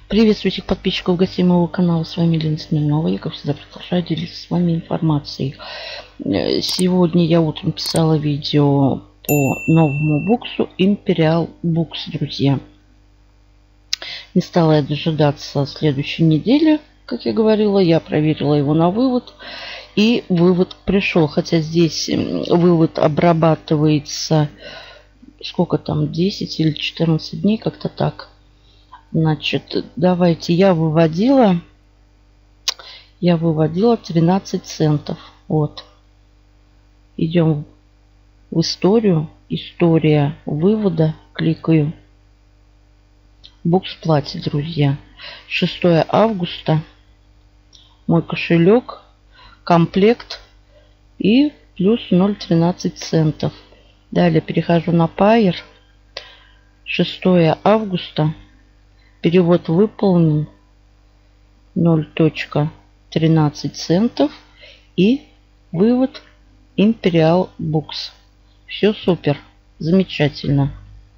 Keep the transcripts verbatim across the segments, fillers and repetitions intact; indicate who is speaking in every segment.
Speaker 1: Приветствую всех подписчиков гостей моего канала. С вами Лена Смирнова. Я, как всегда, продолжаю делиться с вами информацией. Сегодня я утром писала видео по новому буксу Imperial Books, друзья. Не стала я дожидаться следующей недели, как я говорила. Я проверила его на вывод. И вывод пришел. Хотя здесь вывод обрабатывается сколько там, десять или четырнадцать дней, как-то так. Значит, давайте, я выводила, я выводила тринадцать центов. Вот. Идем в историю. История вывода. Кликаю. Букс платит, друзья. шестое августа. Мой кошелек. Комплект. И плюс ноль целых тринадцать центов. Далее перехожу на Payeer. шестое августа. Перевод выполнен. ноль целых тринадцать центов. И вывод Imperial Books. Все супер. Замечательно.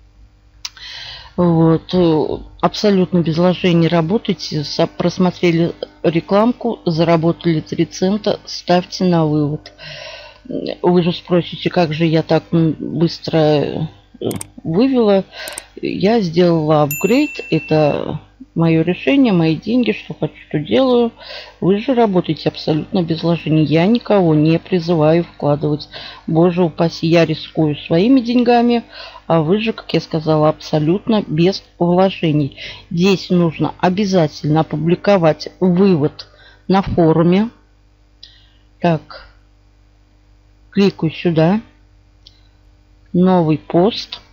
Speaker 1: Вот. Абсолютно без вложений работайте. Просмотрели рекламку. Заработали три цента. Ставьте на вывод. Вы же спросите, как же я так быстро вывела. Я сделала апгрейд. Это мое решение, мои деньги. Что хочу, то делаю. Вы же работаете абсолютно без вложений. Я никого не призываю вкладывать. Боже упаси, я рискую своими деньгами. А вы же, как я сказала, абсолютно без вложений. Здесь нужно обязательно опубликовать вывод на форуме. Так. Кликаю сюда. Новый пост.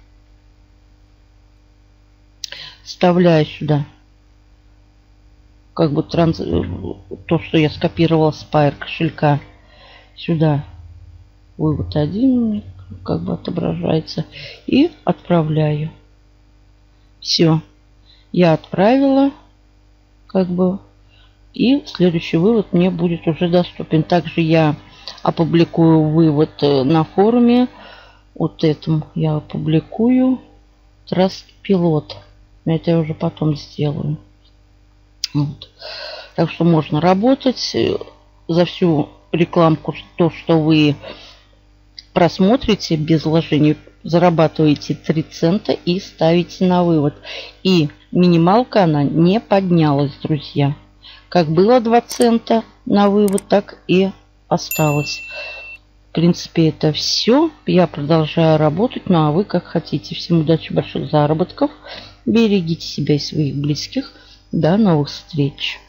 Speaker 1: Вставляю сюда. Как бы транс... то, что я скопировала с Payeer кошелька. Сюда. Вывод один. Как бы отображается. И отправляю. Все. Я отправила. Как бы. И следующий вывод мне будет уже доступен. Также я опубликую вывод на форуме. Вот этому я опубликую. Trustpilot. Это я уже потом сделаю. Вот. Так что можно работать. За всю рекламку, то, что вы просмотрите без вложений, зарабатываете три цента и ставите на вывод. И минималка она не поднялась, друзья. Как было два цента на вывод, так и осталось. В принципе, это все. Я продолжаю работать. Ну, а вы как хотите. Всем удачи, больших заработков. Берегите себя и своих близких. До новых встреч.